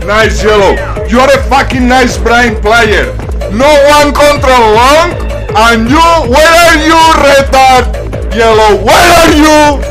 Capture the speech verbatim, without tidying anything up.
Nice, Yellow. You are a fucking nice brain player. No one control long. And you, where are you, retard? Yellow, where are you?